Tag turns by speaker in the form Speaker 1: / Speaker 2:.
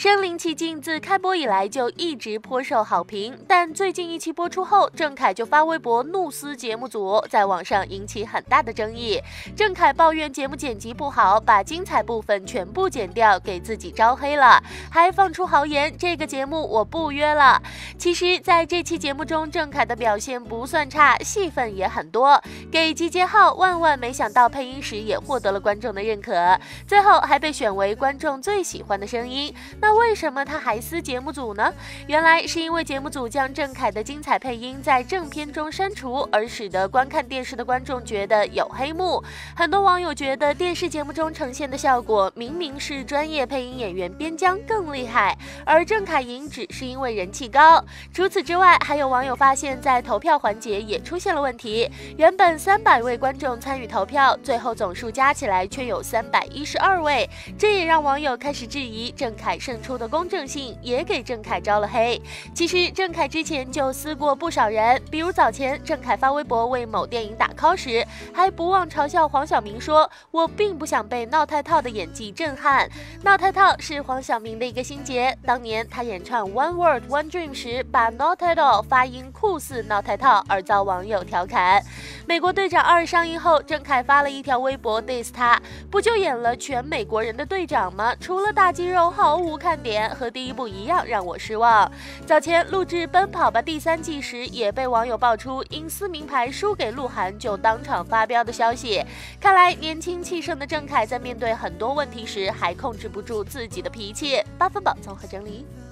Speaker 1: 身临其境自开播以来就一直颇受好评，但最近一期播出后，郑恺就发微博怒撕节目组，在网上引起很大的争议。郑恺抱怨节目剪辑不好，把精彩部分全部剪掉，给自己招黑了，还放出豪言这个节目我不约了。其实在这期节目中，郑恺的表现不算差，戏份也很多，给集结号万万没想到配音时也获得了观众的认可，最后还被选为观众最喜欢的声音。那为什么他还撕节目组呢？原来是因为节目组将郑恺的精彩配音在正片中删除，而使得观看电视的观众觉得有黑幕。很多网友觉得电视节目中呈现的效果明明是专业配音演员边疆更厉害，而郑恺赢只是因为人气高。除此之外，还有网友发现在投票环节也出现了问题，原本300位观众参与投票，最后总数加起来却有312位，这也让网友开始质疑郑恺胜出的公正性，也给郑恺招了黑。其实郑恺之前就撕过不少人，比如早前郑恺发微博为某电影打 call 时，还不忘嘲笑黄晓明说：“我并不想被闹太套的演技震撼。”闹太套是黄晓明的一个心结，当年他演唱 One Word One Dream 时，把 Not at all 发音酷似闹太套，而遭网友调侃。美国队长2上映后，郑恺发了一条微博 diss 他，不就演了全美国人的队长吗？除了大肌肉毫无看点，和第一部一样让我失望。早前录制《奔跑吧》第3季时，也被网友爆出因撕名牌输给鹿晗就当场发飙的消息。看来年轻气盛的郑恺在面对很多问题时，还控制不住自己的脾气。8分饱综合整理。